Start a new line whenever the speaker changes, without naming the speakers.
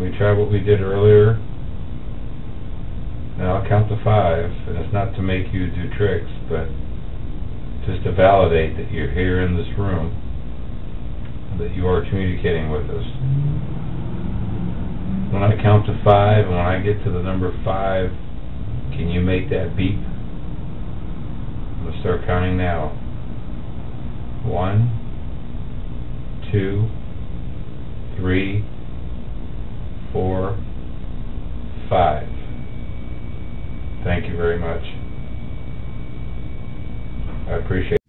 Can we try what we did earlier? And I'll count to 5, and it's not to make you do tricks, but just to validate that you're here in this room, and that you are communicating with us. When I count to 5, and when I get to the number 5, can you make that beep? I'm going to start counting now. 1, 2, 3, 4, 5. Thank you very much. I appreciate it.